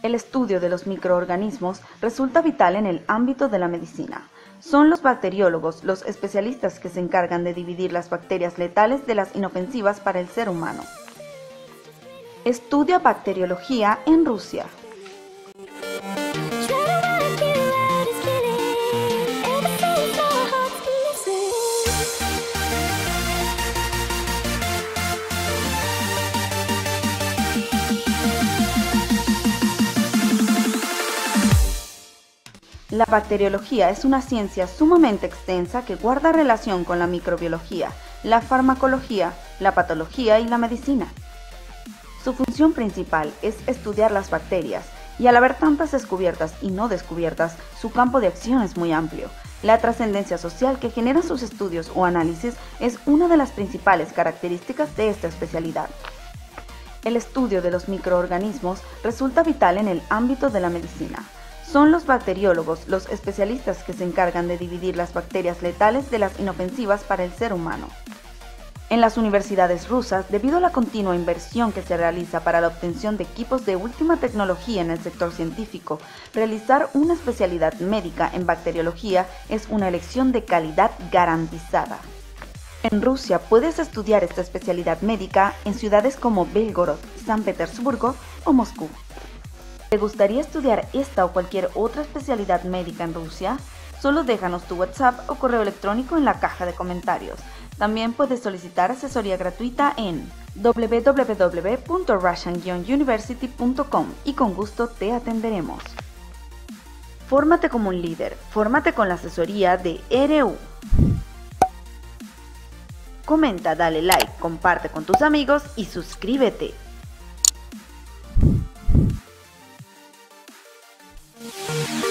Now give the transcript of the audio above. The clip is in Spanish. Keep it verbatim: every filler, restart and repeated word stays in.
El estudio de los microorganismos resulta vital en el ámbito de la medicina. Son los bacteriólogos los especialistas que se encargan de dividir las bacterias letales de las inofensivas para el ser humano. Estudia bacteriología en Rusia. La bacteriología es una ciencia sumamente extensa que guarda relación con la microbiología, la farmacología, la patología y la medicina. Su función principal es estudiar las bacterias, y al haber tantas descubiertas y no descubiertas, su campo de acción es muy amplio. La trascendencia social que generan sus estudios o análisis es una de las principales características de esta especialidad. El estudio de los microorganismos resulta vital en el ámbito de la medicina. Son los bacteriólogos los especialistas que se encargan de dividir las bacterias letales de las inofensivas para el ser humano. En las universidades rusas, debido a la continua inversión que se realiza para la obtención de equipos de última tecnología en el sector científico, realizar una especialidad médica en bacteriología es una elección de calidad garantizada. En Rusia puedes estudiar esta especialidad médica en ciudades como Belgorod, San Petersburgo o Moscú. ¿Te gustaría estudiar esta o cualquier otra especialidad médica en Rusia? Solo déjanos tu WhatsApp o correo electrónico en la caja de comentarios. También puedes solicitar asesoría gratuita en w w w punto russian university punto com y con gusto te atenderemos. Fórmate como un líder, fórmate con la asesoría de R U. Comenta, dale like, comparte con tus amigos y suscríbete. Thank you.